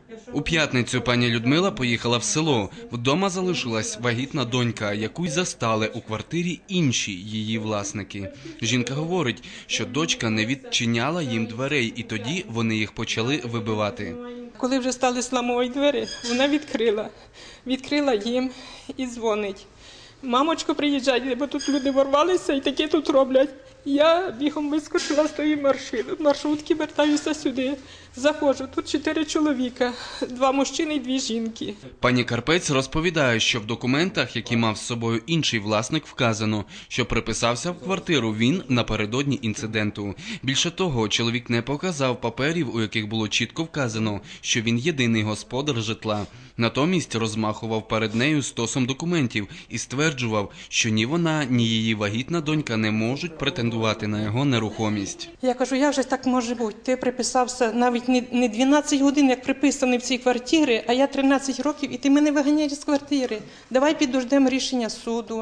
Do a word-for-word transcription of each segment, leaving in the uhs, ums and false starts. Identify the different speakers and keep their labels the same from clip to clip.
Speaker 1: У п'ятницю пані Людмила поїхала в село. Вдома залишилась вагітна донька, яку й застали у квартирі інші її власники. Жінка говорить, що дочка не відчиняла їм дверей, і тоді вони їх почали вибивати.
Speaker 2: Коли вже стали зламувати двері, вона відкрила. Відкрила їм і дзвонить. Мамочко, приїжджайте, бо тут люди ворвалися і таке тут роблять. Я бігом вискочила з тої маршрутки, вертаюся сюди. Заходжу, тут чотири чоловіка, два мужчини і дві жінки.
Speaker 1: Пані Карпець розповідає, що в документах, які мав з собою інший власник, вказано, що приписався в квартиру він напередодні інциденту. Більше того, чоловік не показав паперів, у яких було чітко вказано, що він єдиний господар житла. Натомість розмахував перед нею стосом документів і стверджував, що ні вона, ні її вагітна донька не можуть претендувати на його нерухомість.
Speaker 2: Я кажу, як же так може бути? Ти приписався навіть не дванадцять годин, як приписаний в цій квартирі, а я тринадцять років, і ти мене виганяєш з квартири. Давай підождемо рішення суду,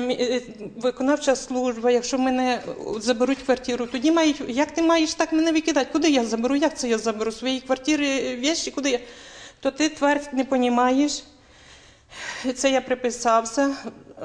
Speaker 2: виконавча служба, якщо мене заберуть квартиру, тоді мають, як ти маєш так мене викидати? Куди я заберу? Як це я заберу? Свої квартири, речі, куди я? То ти твердь не розумієш. Це я приписався.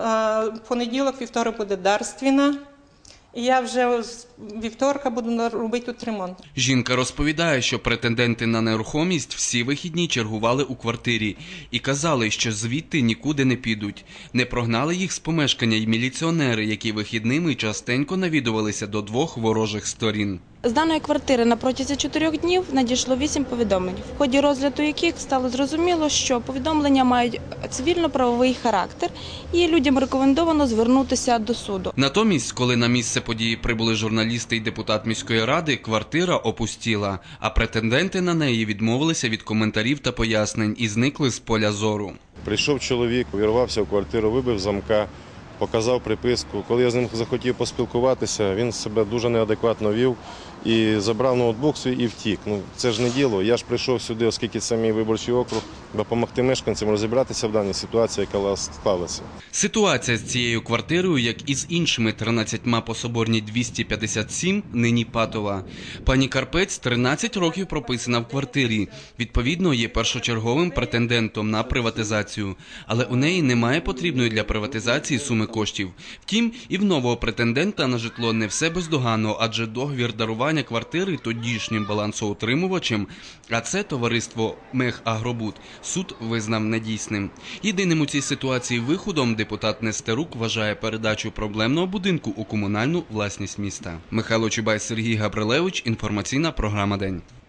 Speaker 2: В понеділок, вівторок буде дарственна. І я вже з вівторка буду робити тут ремонт.
Speaker 1: Жінка розповідає, що претенденти на нерухомість всі вихідні чергували у квартирі і казали, що звідти нікуди не підуть. Не прогнали їх з помешкання й міліціонери, які вихідними частенько навідувалися до двох ворожих сторін.
Speaker 3: З даної квартири на протязі чотирьох днів надійшло вісім повідомлень, в ході розгляду яких стало зрозуміло, що повідомлення мають цивільно-правовий характер і людям рекомендовано звернутися до суду.
Speaker 1: Натомість, коли на місце події прибули журналісти і депутат міської ради, квартира опустіла, а претенденти на неї відмовилися від коментарів та пояснень і зникли з поля зору.
Speaker 4: Прийшов чоловік, увірвався в квартиру, вибив замка, показав приписку. Коли я з ним захотів поспілкуватися, він себе дуже неадекватно вів і забрав ноутбук свій і втік. Ну, це ж не діло. Я ж прийшов сюди, оскільки це мій виборчий округ, допомогти мешканцям розібратися в даній ситуації, яка склалася.
Speaker 1: Ситуація з цією квартирою, як і з іншими тринадцятьма по Соборній двісті п'ятдесят сім, нині патова. Пані Карпець тринадцять років прописана в квартирі. Відповідно, є першочерговим претендентом на приватизацію. Але у неї немає потрібної для приватизації суми коштів. Втім, і в нового претендента на житло не все бездоганно, адже договір дарування квартири тодішнім балансоутримувачем, а це товариство «Мехагробуд», суд визнав недійсним. Єдиним у цій ситуації виходом депутат Нестерук вважає передачу проблемного будинку у комунальну власність міста. Михайло Чубай, Сергій Габрилевич, інформаційна програма «День».